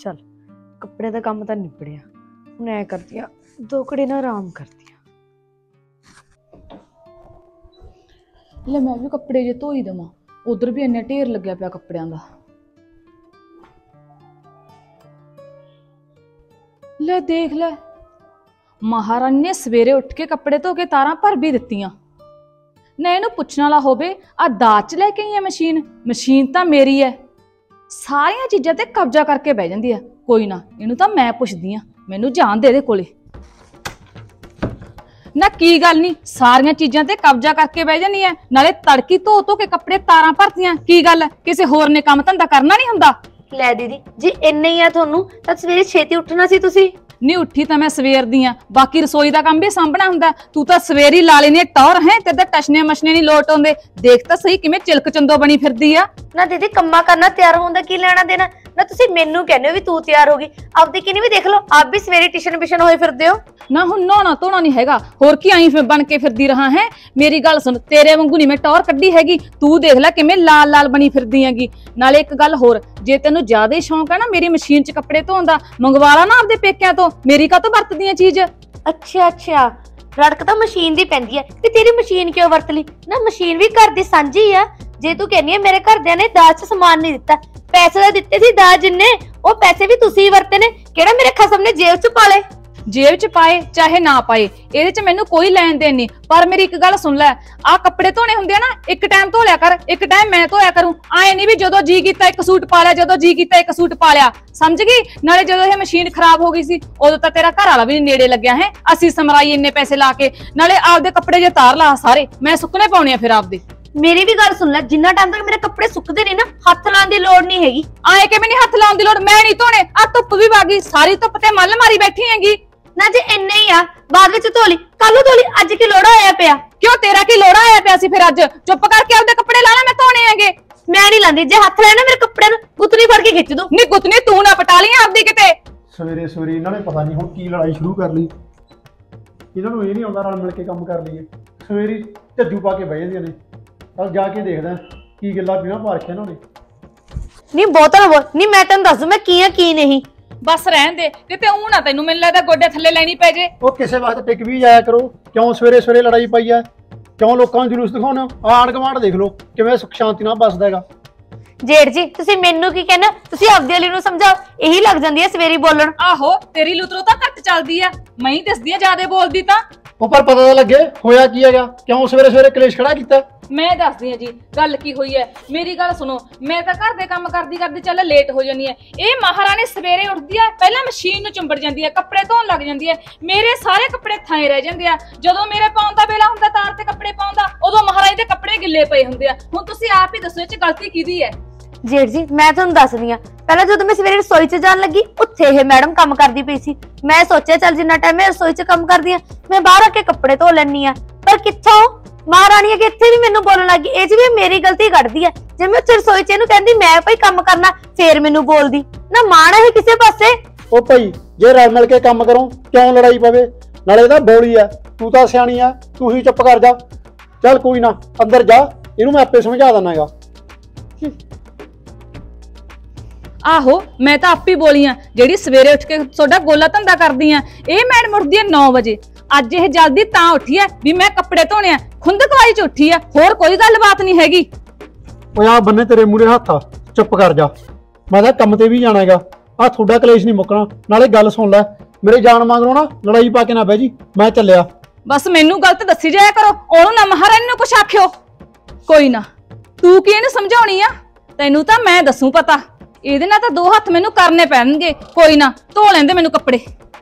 चल कपड़े का काम तो निबड़िया हुण ऐ करदी आ 2 घड़ी ना आराम करदी आ। ले मैं भी कपड़े जे धोई देवां उधर भी इन्ना ढेर लग्या पिया कपड़ियां दा। ले देख ले महारानी ने सवेरे उठ के कपड़े धो के तारां भर भी दित्तियां। ना इहनूं पुछण वाला होवे आ दाज च लैके आई है मशीन, मशीन तां मेरी है। सारियां चीज़ां ते कब्जा करके बह जांदी है। कोई ना इहनूं तां मैं पुछदी आं, मैनूं जान दे इहदे कोले। ना की गल नहीं सारियां चीज़ां ते कब्जा करके बह जानी है, नाले तड़की धो धो के कपड़े तारां भरतियां। की गल किसे होर ने काम धंधा करना नहीं हुंदा? लै दीदी जी इन्ने ही आ तुहानू तां सवेरे छेती उठना सी तुसी। नहीं उठी तो मैं सवेर दी हाँ, बाकी रसोई का काम भी सामना हुंदा। तू तो सवेरी ला लेनी टौर है, तेरे टशने मशने नहीं लोट आउंदे। देख तो सही किवें चिलक चंदो बनी फिरदी आ। ना दीदी कम्मा करना तैयार होने की लेना देना ना तुसी मेनू कहने हो भी तू तैयार होगी। आपदी किनी भी देख लो आप भी सवेरे टिशन बिशन होए फिरदे हो ना। हुण नहाना धोना नहीं हैगा, होर की आई बन के फिरदी रहा है। मेरी गल सुन तेरे वांगू नहीं मैं टौर कड्डी हैगी। तू देख लै किवें लाल लाल बनी फिरदी हैगी। नाले एक गल होर जे तैनू ज्यादा शौक है ना मेरी मशीन च कपड़े धोण दा मंगवा ला ना आपदे पेकिਆਂ तो, मेरी का तो वरतदी है चीज। अच्छा अच्छा रड़क तो मशीन दी पैंदी है कि तेरी मशीन क्यों वरत ली ना? मशीन भी घर दी सांझी है। जे तू कहनी है मेरे घरदिਆਂ ने दाज च समान नहीं दिता, पैसे तो दिते सी दाज जिन्ने वो पैसे भी तुसी वरते ने। केड़ा मेरे खसम ने जेब च पा ले? जेब च पाए चाहे ना पाए ਇਹਦੇ ਚ ਮੈਨੂੰ कोई ਲੈਣ ਦੇਣ नहीं। पर मेरी एक गल सुन लै आ कपड़े धोने हुंदे ना एक टाइम धो लिया कर, एक टाइम मैं धोया करूं। आए नहीं भी जदों जी कीता एक सूट पा लिया, जदों जी कीता एक सूट पा लिया, समझ गई? नाले जदों ये मशीन खराब हो गई सी उदों तां तेरा घर वाला भी नेड़े लग्या है। असी समराई इन्ने पैसे ला के नाले आपदे कपड़े जे तार ला सारे मैं सुकने पाउणे आ। फिर आपदे मेरी भी गल सुन ले जिन्ना टाइम तक मेरे कपड़े सुकदे नहीं ना हथ लाने की लोड़ नहीं हैगी। आए कि मैंने हथ लाने की लोड़ मैं नहीं धोने। आ धुप भी बागी सारी धुप ते मल मारी बैठी हैगी ना। जे इन्ने ही आ बाद विच धोली कल धोली अज की लोड़ा आया पिया। क्यों तेरा की लोड़ा आया पिया सी? फिर अज चुप करके आपदे कपड़े ला ला, मैं धोने हैगे। मैं नहीं लांदी, जे हथ लेना मेरे कपड़े नु गुतनी फड़ के खिच दूं। नहीं गुतनी तू ना पटा ली आपदी किते। सवेरे सवेरे इन्होंने पता नहीं हुण की लड़ाई शुरू कर ली। इन्हों ये नहीं आउंदा रल मिल के काम कर लईए। सवेरे झज्जू पा के बह जांदियां ने। चल जाके देखदा की गल्लां पीना पा रखिया इन्होंने। नहीं बहुता बोल नहीं, मैं तेन दस दूं मैं की की नहीं। बस रहन दे किते ऊ ना तैनू मैनूं लगदा गोडे थल्ले लैनी पै जे। वो किसे वास्ते टिक भी जाया करो, क्यों सवेरे सवेरे लड़ाई पाई है? क्यों लोगों नूं जुलूस दिखाउणे? आड़ गवाड़ देख लो किवें सुख शांति नाल बसदा हैगा। जेठ जी तुसी मेनू की कहना, तुसी आपदे अली नूं समझाओ। यही लग जांदी है सवेरी बोलण। आहो तेरी लुतरो तां घट चलदी आ, मैं ही दसदी आ ज्यादा बोलदी तां। पर पता तो लगे होया की हैगा, क्यों सवेरे सवेरे कलेश खड़ा कीता? मैं दसदी आ जी गल की हुई है। मेरी गल सुनो मैं तां घर दे काम करदी करदी चल लेट हो जानी है। ये महारानी सवेरे उठदी है पहला मशीन नूं चुंबड़ जांदी है, कपड़े धोण लग जांदी है। मेरे सारे कपड़े थाए रह जांदे आ। जदों मेरे पाउण दा वेला हुंदा तार ते कपड़े पाउण दा उदों महारानी दे कपड़े गिੱਲੇ पए हुंदे आ। हुण तुसीं आप ही दसो इह च गलती किहदी है? जेठ जी मैं तुहानूं दसदी आ पहले जदों मैं सवेरे रसोई च जाण लगी उत्थे ये मैडम काम करदी पई सी। मैं सोचिया चल जिन्ना टाइम मैं रसोई च काम करदी आ मैं बाहर आके कपड़े धो लैनी आ। पर कित्थों महारानी अगे इत्थे भी मैनूं बोलण लगी। इह च भी मेरी गलती कढदी है। जे मैं उत्थे रसोई च इहनूं कहंदी मैं भाई काम करना फिर मैनूं बोलदी ना माण है किसे पासे। ओ भाई जे रल मिल के काम करो क्यों लड़ाई पवे? नाले दा बौली है, तू तां सियाणी आ, तू ही चुप कर जा। चल कोई ना अंदर जा, इहनूं मैं आपे समझा दनागा। आहो मैं तो आप ही बोली हाँ जेड़ी सवेरे उठ के सोडा गोला धंधा करदी हाँ। ये मैडम उठदी है 9 बजे। अज ये जल्दी तां उठी है भी मैं कपड़े धोने आ, खुंदकवाई च उठी है, होर कोई गल बात नहीं हैगी। ओए आ बन्ने तेरे मूहरे हत्थ आ, चुप कर जा। मैं तां काम ते भी जाना हैगा। आ थोड़ा कलेश नहीं मुकना। नाले गल सुन लै मेरे जान मगरों ना लड़ाई पा के ना बह जी, मैं चलिया। बस मैनू गलत दसी जाया करो, ओनू ना महारानी नूं कुछ आखियो। कोई ना तू की इहनूं समझाउणी आ, तैनू तां मैं दसूं पता। ਇਹਦੇ ਨਾਲ ਤਾਂ 2 ਹੱਥ ਮੈਨੂੰ ਕਰਨੇ ਪੈਣਗੇ। ਕੋਈ ਨਾ ਧੋ ਲੈਂਦੇ ਮੈਨੂੰ ਕੱਪੜੇ।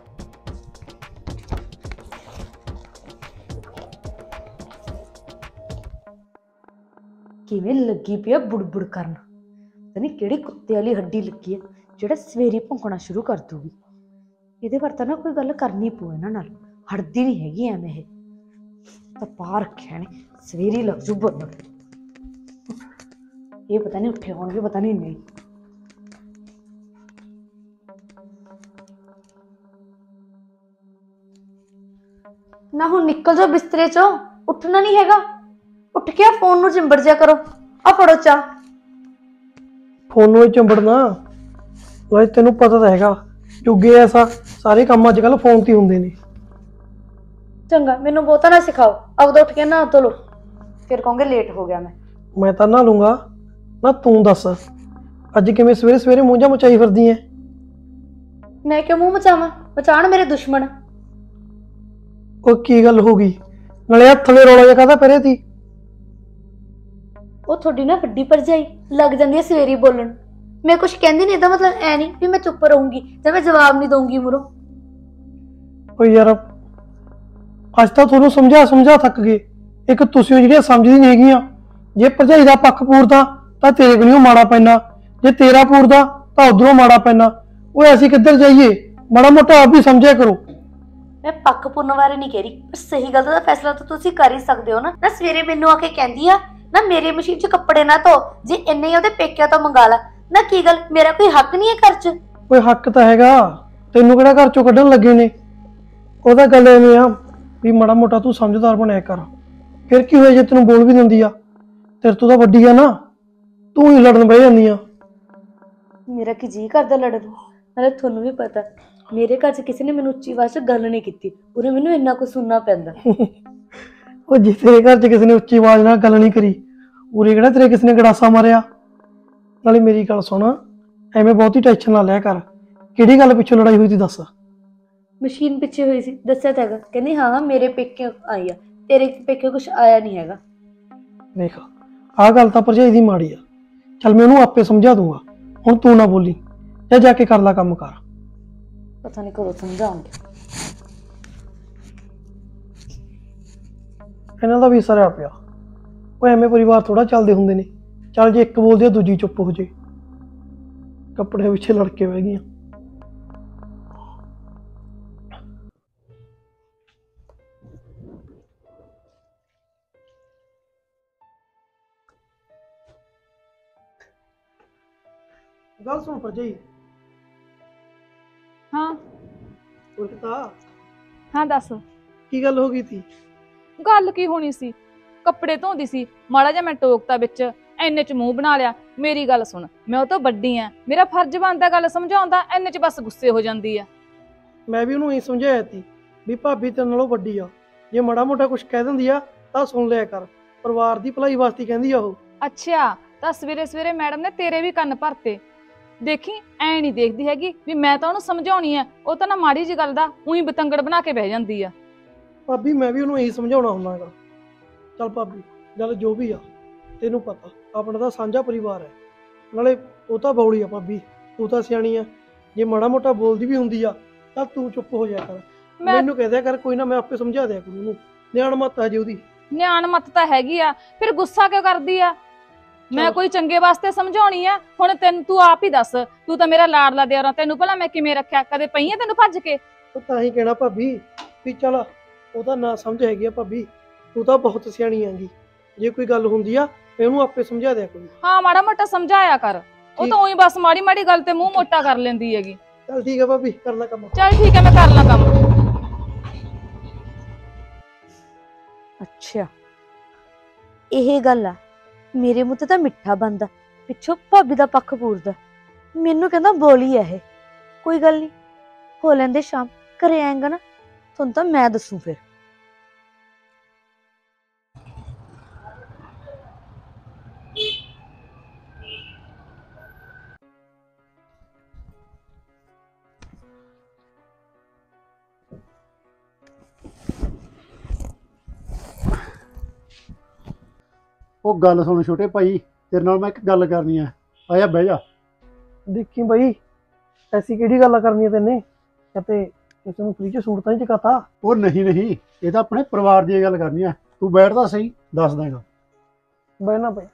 ਕਿਵੇਂ ਲੱਗੀ ਪਿਆ ਬੁੜਬੁੜ ਕਰਨ, ਪਤਾ ਨਹੀਂ ਕਿਹੜੀ ਕੁੱਤੇ ਵਾਲੀ ਹੱਡੀ ਲੱਗੀ ਹੈ ਜਿਹੜਾ ਸਵੇਰੇ ਭੌਂਕਣਾ ਸ਼ੁਰੂ ਕਰ ਦੂਗੀ। ਇਹਦੇ ਪਰ ਤਾਂ ਨਾ ਕੋਈ ਗੱਲ ਕਰਨੀ ਪਊ ਇਹਨਾਂ ਨਾਲ, ਹਟਦੀ ਨਹੀਂ ਹੈਗੀ ਐਵੇਂ। ਇਹ ਤਾਂ ਪਾ ਰੱਖਿਆ ਨੇ ਸਵੇਰੇ ਲੱਗ ਜੂ ਬੋਲਣ। ਇਹ ਪਤਾ ਨਹੀਂ ਉੱਠੇ ਹੋਣਗੇ ਪਤਾ ਨਹੀਂ ਨਹੀਂ। ना हुण निकल जाओ बिस्तरे चो, उठना नहीं हैगा। उठ के फोन नूं चिंबड़ जा करो। आ फड़ो चा। फोन नूं चिंबड़ना ਨਾਲੇ ਤੈਨੂੰ ਪਤਾ ਤਾਂ ਹੈਗਾ ਜੁੱਗੇ ਐਸਾ ਸਾਰੇ ਕੰਮ ਅੱਜ ਕੱਲ ਫੋਨ ਤੇ ਹੀ ਹੁੰਦੇ ਨੇ। ਚੰਗਾ ਮੈਨੂੰ ਬਹੁਤਾ ਨਾ ਸਿਖਾਓ, ਆਪਦਾ ਉੱਠ ਕੇ ਨਹਾ ਧੋ ਲੋ, ਫਿਰ ਕਹੋਗੇ ਲੇਟ ਹੋ ਗਿਆ ਮੈਂ ਤਾਂ ਨਹਾ ਲੂੰਗਾ ਨਾ, ਤੂੰ ਦੱਸ ਅੱਜ ਕਿਵੇਂ ਸਵੇਰੇ ਸਵੇਰੇ ਮੂੰਹ ਜਾ ਮਚਾਈ ਫਿਰਦੀ ਐ? ਮੈਂ ਕਿਉਂ ਮੂੰਹ ਮਚਾਵਾਂ, ਮਚਾਣ ਮੇਰੇ ਦੁਸ਼ਮਣ। ਉਹ ਕੀ ਗੱਲ ਹੋ ਗਈ? ਨਾਲੇ ਹੱਥ ਵੇ ਰੌਲਾ ਜਿਹਾ ਕਾਹਦਾ ਪਰੇ ਤੀ? ਉਹ ਤੁਹਾਡੀ ਨਾ ਵੱਡੀ ਭਰਜਾਈ ਲੱਗ ਜਾਂਦੀ ਹੈ ਸਵੇਰੀ ਬੋਲਣ। ਮੈਂ ਕੁਝ ਕਹਿੰਦੀ ਨਹੀਂ, ਇਹਦਾ ਮਤਲਬ ਐ ਨਹੀਂ ਵੀ ਮੈਂ ਚੁੱਪ ਰਹੂੰਗੀ ਜਾਂ ਮੈਂ ਜਵਾਬ ਨਹੀਂ ਦਊਂਗੀ ਮੂਹਰੋਂ। ਓ ਯਾਰ ਅੱਜ ਤਾਂ ਤੁਹਾਨੂੰ ਸਮਝਾ ਥੱਕ ਗਏ। ਇੱਕ ਤੁਸੀਂ ਜਿਹੜੀਆਂ ਸਮਝਦੀ ਨਹੀਂ ਹੈਗੀਆਂ। ਜੇ ਭਰਜਾਈ ਦਾ ਪੱਖ ਪੂਰਦਾ ਤਾਂ ਤੇਰੇ ਕੋਲੋਂ ਮਾੜਾ ਪੈਣਾ, ਜੇ ਤੇਰਾ ਪੂਰਦਾ ਤਾਂ ਉਧਰੋਂ ਮਾੜਾ ਪੈਣਾ। ਓਏ ਅਸੀਂ ਕਿੱਧਰ ਜਾਈਏ? ਮਾੜਾ ਮੋਟਾ ਆਪ ਵੀ ਸਮਝਿਆ ਕਰੋ। ਮੈਂ ਪੱਖ ਪੁੰਨ ਬਾਰੇ ਨਹੀਂ ਕਹਿ ਰਹੀ, ਪਰ ਸਹੀ ਗੱਲ ਦਾ ਫੈਸਲਾ ਤਾਂ ਤੁਸੀਂ ਕਰ ਹੀ ਸਕਦੇ ਹੋ ਨਾ। ਨਾ ਸਵੇਰੇ ਮੈਨੂੰ ਆ ਕੇ ਕਹਿੰਦੀ ਆ ਨਾ ਮੇਰੇ ਮਸ਼ੀਨ 'ਚ ਕੱਪੜੇ ਨਾ ਧੋ, ਜੇ ਇੰਨੇ ਹੀ ਉਹਦੇ ਪੇਕਿਆਂ ਤੋਂ ਮੰਗਾ ਲਾ। ਨਾ ਕੀ ਗੱਲ, ਮੇਰਾ ਕੋਈ ਹੱਕ ਨਹੀਂ ਹੈ ਘਰ 'ਚ? ਓਏ ਹੱਕ ਤਾਂ ਹੈਗਾ, ਤੈਨੂੰ ਕਿਹੜਾ ਘਰ ਚੋਂ ਕੱਢਣ ਲੱਗੇ ਨੇ। ਉਹਦਾ ਗੱਲ ਐਵੇਂ ਆ ਵੀ ਮਾੜਾ ਮੋਟਾ ਤੂੰ ਸਮਝਦਾਰ ਬਣਿਆ ਕਰ। ਫਿਰ ਕੀ ਹੋਇਆ ਜੇ ਤੈਨੂੰ ਬੋਲ ਵੀ ਦਿੰਦੀ ਆ? ਤੇਰੇ ਤੋਂ ਤਾਂ ਵੱਡੀ ਆ ਨਾ, ਤੂੰ ਹੀ ਲੜਨ ਬਹਿ ਜਾਂਦੀ ਆ। ਮੇਰਾ ਕੀ ਜੀ ਕਰਦਾ ਲੜਨ ਨੂੰ? ਨਾਲੇ ਤੁਹਾਨੂੰ ਵੀ ਪਤਾ ਮੇਰੇ ਘਰ 'ਚ ਕਿਸੇ ਨੇ ਮੈਨੂੰ ਉੱਚੀ ਆਵਾਜ਼ 'ਚ ਗੱਲ ਨਹੀਂ ਕੀਤੀ, ਉਹਨੇ ਮੈਨੂੰ ਇੰਨਾ ਕੁਝ ਸੁਣਨਾ ਪੈਂਦਾ। ਉਹ ਜੇ ਤੇਰੇ ਘਰ 'ਚ ਕਿਸੇ ਨੇ ਉੱਚੀ ਆਵਾਜ਼ ਨਾਲ ਗੱਲ ਨਹੀਂ ਕਰੀ, ਉਰੇ ਕਿਹੜਾ ਤੇਰੇ ਕਿਸੇ ਨੇ ਗੜਾਸਾ ਮਾਰਿਆ? ਨਾਲੇ ਮੇਰੀ ਗੱਲ ਸੁਣ, ਐਵੇਂ ਬਹੁਤੀ ਟੈਨਸ਼ਨ ਨਾ ਲਿਆ ਕਰ। ਕਿਹੜੀ ਗੱਲ ਪਿੱਛੋਂ ਲੜਾਈ ਹੋਈ ਸੀ ਦੱਸ? ਮਸ਼ੀਨ ਪਿੱਛੇ ਹੋਈ ਸੀ, ਦੱਸਿਆ ਤਾਂ ਹੈਗਾ। ਕਹਿੰਦੀ ਹਾਂ ਮੇਰੇ ਪੇਕੇ ਆਈ ਆ, ਤੇਰੇ ਪੇਕੇ ਕੁਝ ਆਇਆ ਨਹੀਂ ਹੈਗਾ। ਦੇਖ ਆਹ ਗੱਲ ਤਾਂ ਭਰਜਾਈ ਦੀ ਮਾੜੀ ਆ। ਚੱਲ ਮੈਂ ਉਹਨੂੰ ਆਪੇ ਸਮਝਾ ਦੂੰਗਾ, ਹੁਣ ਤੂੰ ਨਾ ਬੋਲੀ। ਜਾ ਕੇ ਕਰ ਲਾ ਕੰਮ ਕਰ। ਪਤਾ ਨਹੀਂ ਕਦੋਂ ਸਮਝਾਉਂਗੇ। ਇਹਨਾਂ ਦਾ ਵੀ ਸਰਿਆ ਪਿਆ। ਉਹ ਐਵੇਂ ਪਰਿਵਾਰ ਥੋੜਾ ਚੱਲਦੇ ਹੁੰਦੇ ਨੇ। ਚੱਲ ਜੇ ਇੱਕ ਬੋਲਦੀ ਆ ਦੂਜੀ ਚੁੱਪ ਹੋ ਜੇ। ਕੱਪੜੇ ਪਿੱਛੇ ਲੜ ਕੇ ਬਹਿ ਗਈਆਂ। ਗੱਲ ਸੁਣ ਭਰਜਾਈ। ਹਾਂ ਉਲਟਾ ਹਾਂ ਦੱਸ, ਕੀ ਗੱਲ ਹੋ ਗਈ ਤੀ? ਗੱਲ ਕੀ ਹੋਣੀ ਸੀ? ਕੱਪੜੇ ਧੋਂਦੀ ਸੀ, ਮਾੜਾ ਜਿਹਾ ਮੈਂ ਟੋਕਤਾ ਵਿੱਚ, ਐਨੇ ਚ ਮੂੰਹ ਬਣਾ ਲਿਆ। ਮੇਰੀ ਗੱਲ ਸੁਣ, ਮੈਂ ਉਹ ਤੋਂ ਵੱਡੀ ਆ, ਮੇਰਾ ਫਰਜ਼ ਬਣਦਾ ਗੱਲ ਸਮਝਾਉਂਦਾ, ਐਨੇ ਚ ਬਸ ਗੁੱਸੇ ਹੋ ਜਾਂਦੀ ਆ। ਮੈਂ ਵੀ ਉਹਨੂੰ ਇਹ ਸਮਝਾਇਆ ਤੀ ਵੀ ਭਾਬੀ ਤੇਰੇ ਨਾਲੋਂ ਵੱਡੀ ਆ, ਜੇ ਮਾੜਾ ਮੋਟਾ ਕੁਝ ਕਹਿ ਦਿੰਦੀ ਆ ਤਾਂ ਸੁਣ ਲਿਆ ਕਰ। ਪਰਿਵਾਰ ਦੀ ਭਲਾਈ ਵਾਸਤੇ ਕਹਿੰਦੀ ਆ ਉਹ। ਅੱਛਾ, ਤਾਂ ਸਵੇਰੇ ਸਵੇਰੇ ਮੈਡਮ ਨੇ ਤੇਰੇ ਵੀ ਕੰਨ ਭਰਤੇ। ਦੇਖੀ ਐ ਨਹੀਂ ਦੇਖਦੀ ਹੈਗੀ ਵੀ ਮੈਂ ਤਾਂ ਉਹਨੂੰ ਸਮਝਾਉਣੀ ਆ, ਉਹ ਤਾਂ ਨਾ ਮਾੜੀ ਜੀ ਗੱਲ ਦਾ ਉਹੀ ਬਤੰਗੜ ਬਣਾ ਕੇ ਬਹਿ ਜਾਂਦੀ ਆ। ਭਾਬੀ ਮੈਂ ਵੀ ਉਹਨੂੰ ਇਹੀ ਸਮਝਾਉਣਾ ਹੁੰਦਾ ਹੈਗਾ। ਚੱਲ ਭਾਬੀ ਗੱਲ ਜੋ ਵੀ ਆ, ਤੈਨੂੰ ਪਤਾ ਆਪਣਾ ਤਾਂ ਸਾਂਝਾ ਪਰਿਵਾਰ ਹੈ। ਨਾਲੇ ਉਹ ਤਾਂ ਬੌਲੀ ਆ ਭਾਬੀ, ਤੂੰ ਤਾਂ ਸਿਆਣੀ ਆ। ਜੇ ਮਾੜਾ ਮੋਟਾ ਬੋਲਦੀ ਵੀ ਹੁੰਦੀ ਆ ਤਾਂ ਤੂੰ ਚੁੱਪ ਹੋ ਜਾਇਆ ਕਰ। ਮੈਨੂੰ ਕਹਿ ਦਿਆ ਕਰ, ਕੋਈ ਨਾ ਮੈਂ ਆਪੇ ਸਮਝਾ ਦਿਆ ਕਰੂ ਉਹਨੂੰ। ਨਿਆਣ ਮੱਤ ਆ ਜੇ ਉਹਦੀ। ਨਿਆਣ ਮੱਤ ਤਾਂ ਹੈਗੀ ਆ, ਫਿਰ ਗੁੱਸਾ ਕਿਉਂ ਕਰਦੀ ਆ? ਮੈਂ ਕੋਈ ਚੰਗੇ ਵਾਸਤੇ ਸਮਝਾਉਣੀ ਆ। ਹੁਣ ਤੈਨੂੰ ਤੂੰ ਆਪ ਹੀ ਦੱਸ, ਤੂੰ ਤਾਂ ਮੇਰਾ ਲਾਡਲਾ ਦਿਓਰਾ, ਤੈਨੂੰ ਭਲਾ ਮੈਂ ਕਿਵੇਂ ਰੱਖਿਆ? ਕਦੇ ਪਈ ਆ ਤੈਨੂੰ ਭੱਜ ਕੇ? ਉਹ ਤਾਂ ਹੀ ਕਹਿਣਾ ਭਾਬੀ ਵੀ ਚੱਲ ਉਹ ਤਾਂ ਨਾ ਸਮਝ ਹੈਗੀ ਆ ਭਾਬੀ, ਤੂੰ ਤਾਂ ਬਹੁਤ ਸਿਆਣੀ ਆਂਗੀ। ਜੇ ਕੋਈ ਗੱਲ ਹੁੰਦੀ ਆ ਉਹਨੂੰ ਆਪੇ ਸਮਝਾ ਦਿਆ ਕੋਈ। ਹਾਂ ਮਾੜਾ ਮੋਟਾ ਸਮਝਾਇਆ ਕਰ, ਉਹ ਤਾਂ ਉਹੀ ਬਸ ਮਾੜੀ ਮਾੜੀ ਗੱਲ ਤੇ ਮੂੰਹ ਮੋਟਾ ਕਰ ਲੈਂਦੀ ਹੈਗੀ। ਚੱਲ ਠੀਕ ਆ ਭਾਬੀ, ਕਰ ਲੈ ਕੰਮ। ਚੱਲ ਠੀਕ ਹੈ, ਮੈਂ ਕਰ ਲਾਂ ਕੰਮ। ਅੱਛਾ ਇਹ ਗੱਲ ਆ, ਮੇਰੇ ਮੂੰਹ ਤੇ ਤਾਂ ਮਿੱਠਾ ਬਣਦਾ, ਪਿੱਛੋਂ ਭਾਬੀ ਦਾ ਪੱਖ ਪੂਰਦਾ। ਮੈਨੂੰ ਕਹਿੰਦਾ ਬੋਲੀ ਆ ਇਹ। ਕੋਈ ਗੱਲ ਨਹੀਂ, ਹੋ ਲੈਂਦੇ ਸ਼ਾਮ, ਘਰੇ ਆਏਗਾ ਨਾ ਤੁਹਾਨੂੰ ਤਾਂ ਮੈਂ ਦੱਸੂ ਫਿਰ। ਉਹ ਗੱਲ ਸੁਣ ਛੋਟੇ ਭਾਈ, ਤੇਰੇ ਨਾਲ ਮੈਂ ਇੱਕ ਗੱਲ ਕਰਨੀ ਆ। ਆਇਆ ਬਹਿ ਜਾ। ਦੇਖੀ ਬਾਈ, ਐਸੀ ਕਿਹੜੀ ਗੱਲ ਕਰਨੀ ਹੈ ਤੈਨੇ? ਕਿਤੇ ਕਿਸੇ ਨੂੰ ਫ੍ਰੀ ਚ ਸੂਟ ਤਾਂ ਨਹੀਂ ਚਕਾਤਾ? ਉਹ ਨਹੀਂ ਨਹੀਂ, ਇਹ ਤਾਂ ਆਪਣੇ ਪਰਿਵਾਰ ਦੀ ਗੱਲ ਕਰਨੀ ਆ। ਤੂੰ ਬੈਠ ਤਾਂ ਸਹੀ, ਦੱਸ ਦਾਂਗਾ। ਬਹਿਣਾ ਪਈ।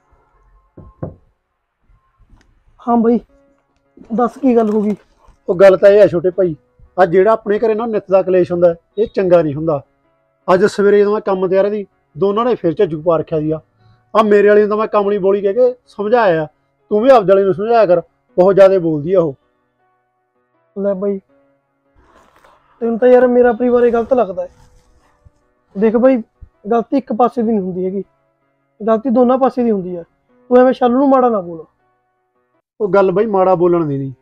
ਹਾਂ ਬਾਈ ਦੱਸ ਕੀ ਗੱਲ ਹੋ ਗਈ? ਉਹ ਗੱਲ ਤਾਂ ਇਹ ਆ ਛੋਟੇ ਭਾਈ, ਅੱਜ ਜਿਹੜਾ ਆਪਣੇ ਘਰੇ ਨਾ ਨਿੱਤ ਦਾ ਕਲੇਸ਼ ਹੁੰਦਾ, ਇਹ ਚੰਗਾ ਨਹੀਂ ਹੁੰਦਾ। ਅੱਜ ਸਵੇਰੇ ਜਦੋਂ ਮੈਂ ਕੰਮ ਤੇ ਆ ਰਹੀ ਸੀ, ਦੋਨਾਂ ਨੇ ਫਿਰ ਝੱਜੂ ਪਾ ਰੱਖਿਆ ਸੀਗਾ। ਆ ਮੇਰੇ ਵਾਲੀ ਨੂੰ ਤਾਂ ਮੈਂ ਕੰਮ ਨਹੀਂ ਬੋਲੀ ਕਹਿ ਕੇ ਸਮਝਾਇਆ। ਤੂੰ ਵੀ ਆਪਦੇ ਵਾਲੀ ਨੂੰ ਸਮਝਾਇਆ ਕਰ, ਬਹੁਤ ਜ਼ਿਆਦਾ ਬੋਲਦੀ ਆ ਉਹ। ਲੈ ਬਾਈ ਤੈਨੂੰ ਤਾਂ ਯਾਰ ਮੇਰਾ ਪਰਿਵਾਰ ਇਹ ਗਲਤ ਲੱਗਦਾ ਹੈ। ਦੇਖ ਬਾਈ, ਗਲਤੀ ਇੱਕ ਪਾਸੇ ਦੀ ਨਹੀਂ ਹੁੰਦੀ ਹੈਗੀ, ਗਲਤੀ ਦੋਨਾਂ ਪਾਸੇ ਦੀ ਹੁੰਦੀ ਹੈ। ਤੂੰ ਐਵੇਂ ਸ਼ਾਲੂ ਨੂੰ ਮਾੜਾ ਨਾ ਬੋਲ। ਉਹ ਗੱਲ ਬਾਈ ਮਾੜਾ ਬੋਲਣ ਦੀ ਨਹੀਂ,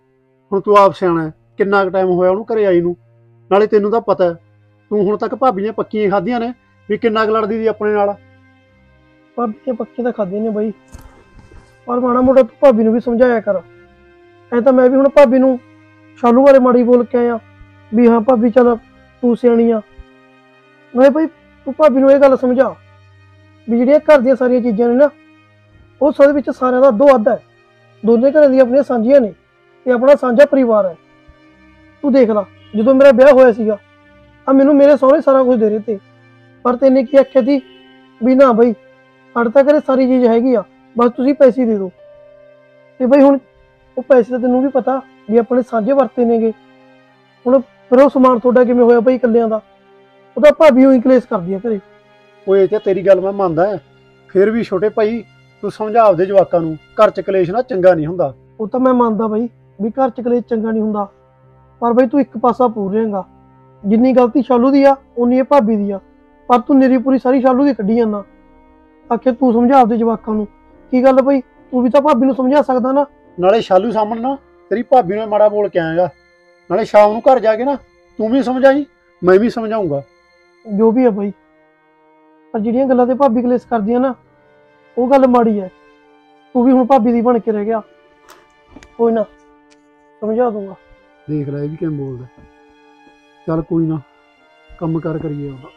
ਹੁਣ ਤੂੰ ਆਪ ਸਿਆਣਾ ਹੈ, ਕਿੰਨਾ ਕੁ ਟਾਈਮ ਹੋਇਆ ਉਹਨੂੰ ਘਰੇ ਆਈ ਨੂੰ। ਨਾਲੇ ਤੈਨੂੰ ਤਾਂ ਪਤਾ ਹੈ, ਤੂੰ ਹੁਣ ਤੱਕ ਭਾਬੀ ਦੀਆਂ ਪੱਕੀਆਂ ਖਾਧੀਆਂ ਨੇ ਵੀ ਕਿੰਨਾ ਕੁ ਲੜਦੀ ਸੀ ਆਪਣੇ ਨਾਲ। ਭਾਬੀ ਦੇ ਪੱਕੇ ਤਾਂ ਖਾਦੇ ਨੇ ਬਾਈ, ਪਰ ਮਾੜਾ ਮੋਟਾ ਤੂੰ ਭਾਬੀ ਨੂੰ ਵੀ ਸਮਝਾਇਆ ਕਰ। ਐ ਤਾਂ ਮੈਂ ਵੀ ਹੁਣ ਭਾਬੀ ਨੂੰ ਸ਼ਾਲੂ ਬਾਰੇ ਮਾੜੀ ਬੋਲ ਕੇ ਆਇਆ ਵੀ ਹਾਂ ਭਾਬੀ ਚੱਲ ਤੂੰ ਸਿਆਣੀ ਆ। ਮੈਂ ਭਾਈ ਤੂੰ ਭਾਬੀ ਨੂੰ ਇਹ ਗੱਲ ਸਮਝਾ ਵੀ ਜਿਹੜੀਆਂ ਘਰ ਦੀਆਂ ਸਾਰੀਆਂ ਚੀਜ਼ਾਂ ਨੇ ਨਾ, ਉਹ ਸਭ ਵਿੱਚ ਸਾਰਿਆਂ ਦਾ ਅੱਧੋ ਅੱਧ ਹੈ। ਦੋਨੇ ਘਰਾਂ ਦੀਆਂ ਆਪਣੀਆਂ ਸਾਂਝੀਆਂ ਨੇ ਤੇ ਆਪਣਾ ਸਾਂਝਾ ਪਰਿਵਾਰ ਹੈ। ਤੂੰ ਦੇਖ ਲਾ, ਜਦੋਂ ਮੇਰਾ ਵਿਆਹ ਹੋਇਆ ਸੀਗਾ ਆ ਮੈਨੂੰ ਮੇਰੇ ਸਹੁਰੇ ਸਾਰਾ ਕੁਝ ਦੇ ਰਹੇ ਤੇ, ਪਰ ਤੈਨੇ ਕੀ ਆਖਿਆ ਸੀ ਵੀ ਨਾ ਬਈ ਸਾਡੇ ਤਾਂ ਘਰੇ ਸਾਰੀ ਚੀਜ਼ ਹੈਗੀ ਆ, ਬਸ ਤੁਸੀਂ ਪੈਸੇ ਦੇ ਦਿਓ। ਤੇ ਬਈ ਹੁਣ ਉਹ ਪੈਸੇ ਤਾਂ ਤੈਨੂੰ ਵੀ ਪਤਾ ਵੀ ਆਪਣੇ ਸਾਂਝੇ ਵਰਤੇ ਨੇਗੇ। ਹੁਣ ਫਿਰ ਉਹ ਸਮਾਨ ਤੁਹਾਡਾ ਕਿਵੇਂ ਹੋਇਆ ਬਈ ਇਕੱਲਿਆਂ ਦਾ? ਉਹਦਾ ਭਾਬੀ ਉਹੀ ਕਲੇਸ਼ ਕਰਦੀ ਆ ਘਰੇ। ਉਹ ਇਹ ਤੇ ਤੇਰੀ ਗੱਲ ਮੈਂ ਮੰਨਦਾ ਹੈ, ਫਿਰ ਵੀ ਛੋਟੇ ਭਾਈ ਤੂੰ ਸਮਝਾ ਆਪਦੇ ਜਵਾਕਾਂ ਨੂੰ, ਘਰ 'ਚ ਕਲੇਸ਼ ਨਾ ਚੰਗਾ ਨਹੀਂ ਹੁੰਦਾ। ਉਹ ਤਾਂ ਮੈਂ ਮੰਨਦਾ ਬਈ ਵੀ ਘਰ 'ਚ ਕਲੇਸ਼ ਚੰਗਾ ਨਹੀਂ ਹੁੰਦਾ, ਪਰ ਬਈ ਤੂੰ ਇੱਕ ਪਾਸਾ ਪੂਰ ਰਹੇਂਗਾ। ਜਿੰਨੀ ਗਲਤੀ ਸ਼ਾਲੂ ਦੀ ਆ ਉਨੀ ਇਹ ਭਾਬੀ ਦੀ ਆ, ਪਰ ਤੂੰ ਨਿਰੀ ਪੂਰੀ ਸਾਰੀ ਸ਼ਾਲੂ ਦੀ ਕੱਢੀ ਜਾਂਦਾ। ਆਖਿਰ ਤੂੰ ਸਮਝਾ ਆਪਦੇ ਜਵਾਕਾਂ ਨੂੰ। ਕੀ ਗੱਲ ਬਈ, ਤੂੰ ਵੀ ਤਾਂ ਭਾਬੀ ਨੂੰ ਸਮਝਾ ਸਕਦਾ ਨਾ। ਨਾਲੇ ਸ਼ਾਲੂ ਸਾਹਮਣੇ ਨਾ ਤੇਰੀ ਭਾਬੀ ਨੂੰ ਮਾੜਾ ਬੋਲ ਕੇ ਆਏਗਾ, ਨਾਲੇ ਸ਼ਾਮ ਨੂੰ ਘਰ ਜਾ ਕੇ ਨਾ ਤੂੰ ਵੀ ਸਮਝਾਈ, ਮੈਂ ਵੀ ਸਮਝਾਊਂਗਾ। ਜੋ ਵੀ ਹੈ ਬਈ, ਪਰ ਜਿਹੜੀਆਂ ਗੱਲਾਂ ਤੇ ਭਾਬੀ ਕਲੇਸ਼ ਕਰਦੀਆਂ ਨਾ, ਉਹ ਗੱਲ ਮਾੜੀ ਹੈ। ਤੂੰ ਵੀ ਹੁਣ ਭਾਬੀ ਦੀ ਬਣ ਕੇ ਰਹਿ ਗਿਆ। ਕੋਈ ਨਾ, ਸਮਝਾ ਦੂੰਗਾ। ਦੇਖ ਲੈ ਇਹ ਵੀ ਕਿਵੇਂ ਬੋਲਦਾ। ਚੱਲ ਕੋਈ ਨਾ, ਕੰਮ ਕਰ ਕਰੀਏ ਉਹਦਾ।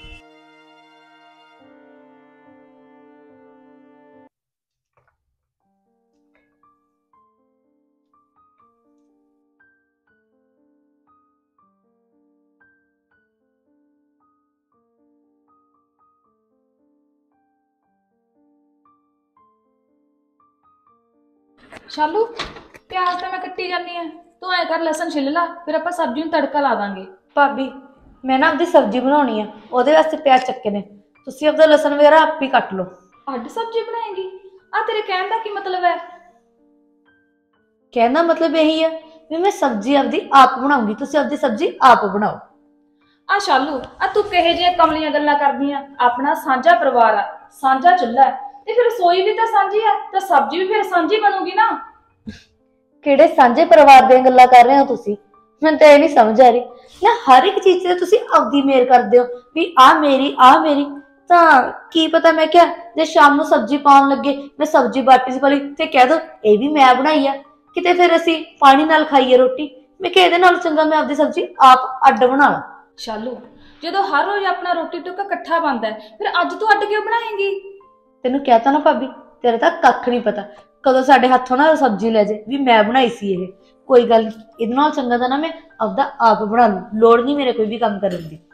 ਸ਼ਾਲੂ, ਪਿਆਜ਼ ਤਾਂ ਮੈਂ ਕੱਟੀ ਜਾਂਦੀ ਆ, ਤੂੰ ਐ ਕਰ ਲਸਣ ਛਿੱਲ ਲਾ, ਫਿਰ ਆਪਾਂ ਸਬਜ਼ੀ ਨੂੰ ਤੜਕਾ ਲਾ ਦਾਂਗੇ। ਭਾਬੀ ਮੈਂ ਨਾ ਆਪਦੀ ਸਬਜ਼ੀ ਬਣਾਉਣੀ ਆ, ਉਹਦੇ ਵਾਸਤੇ ਪਿਆਜ਼ ਚੱਕੇ ਨੇ, ਤੁਸੀਂ ਆਪਦਾ ਲਸਣ ਵਗੈਰਾ ਆਪ ਹੀ ਕੱਟ ਲਓ। ਅੱਡ ਸਬਜ਼ੀ ਬਣਾਏਂਗੀ? ਆ ਤੇਰੇ ਕਹਿਣ ਦਾ ਕੀ ਮਤਲਬ ਹੈ? ਕਹਿਣ ਦਾ ਮਤਲਬ ਇਹੀ ਹੈ ਵੀ ਮੈਂ ਸਬਜ਼ੀ ਆਪਦੀ ਆਪ ਬਣਾਉਂਗੀ, ਤੁਸੀਂ ਆਪਦੀ ਸਬਜ਼ੀ ਆਪ ਬਣਾਓ। ਆ ਸ਼ਾਲੂ, ਆ ਤੂੰ ਕਿਹੇ ਜਿਹੀਆਂ ਕਮਲੀਆਂ ਗੱਲਾਂ ਕਰਦੀਆਂ? ਆਪਣਾ ਸਾਂਝਾ ਪਰਿਵਾਰ ਆ, ਸਾਂਝਾ ਚੁੱਲ੍ਹਾ ਹੈ, ਤੇ ਫਿਰ ਰਸੋਈ ਵੀ ਤਾਂ ਸਾਂਝੀ ਆ, ਤਾਂ ਸਬਜ਼ੀ ਵੀ ਫਿਰ ਸਾਂਝੀ ਬਣੂਗੀ ਨਾ। ਕਿਹੜੇ ਸਾਂਝੇ ਪਰਿਵਾਰ ਦੀਆਂ ਗੱਲਾਂ ਕਰ ਰਹੇ ਹੋ ਤੁਸੀਂ? ਮੈਨੂੰ ਤਾਂ ਇਹ ਨਹੀਂ ਸਮਝ ਆ ਰਹੀ ਨਾ, ਹਰ ਇੱਕ ਚੀਜ਼ ਤੇ ਤੁਸੀਂ ਆਪਦੀ ਮੇਰ ਕਰਦੇ ਹੋ ਵੀ ਆ ਮੇਰੀ ਆ ਮੇਰੀ। ਤਾਂ ਕੀ ਪਤਾ, ਮੈਂ ਕਿਹਾ ਜੇ ਸ਼ਾਮ ਨੂੰ ਸਬਜ਼ੀ ਪਾਉਣ ਲੱਗੇ ਮੈਂ ਸਬਜ਼ੀ ਬਾਟੀ 'ਚ ਪਾ ਲਈ ਤੇ ਕਹਿ ਦੋ ਇਹ ਵੀ ਮੈਂ ਬਣਾਈ ਆ, ਕਿਤੇ ਫਿਰ ਅਸੀਂ ਪਾਣੀ ਨਾਲ ਖਾਈਏ ਰੋਟੀ। ਮੈਂ ਕਿਹਾ ਇਹਦੇ ਨਾਲ ਚੰਗਾ ਮੈਂ ਆਪਦੀ ਸਬਜ਼ੀ ਆਪ ਅੱਡ ਬਣਾ ਲਾਂ। ਸ਼ਾਲੂ, ਜਦੋਂ ਹਰ ਰੋਜ਼ ਆਪਣਾ ਰੋਟੀ ਟੁੱਕਾ ਇਕੱਠਾ ਬਣਦਾ ਹੈ, ਫਿਰ ਅੱਜ ਤੂੰ ਅੱਡ ਕਿਉਂ ਬਣਾਏਂਗੀ? ਤੈਨੂੰ ਕਹਿਤਾ ਨਾ ਭਾਬੀ, ਤੇਰੇ ਤਾਂ ਕੱਖ ਨਹੀਂ ਪਤਾ, ਕਦੋਂ ਸਾਡੇ ਹੱਥੋਂ ਨਾ ਸਬਜ਼ੀ ਲੈ ਜੇ ਵੀ ਮੈਂ ਬਣਾਈ ਸੀ ਇਹ। ਕੋਈ ਗੱਲ ਨੀ, ਇਹਦੇ ਨਾਲ ਚੰਗਾ ਤਾਂ ਨਾ ਮੈਂ ਆਪਦਾ ਆਪ ਬਣਾ ਲੂੰ, ਲੋੜ ਨਹੀਂ ਮੇਰੇ ਕੋਈ ਵੀ ਕੰਮ ਕਰਨ ਦੀ।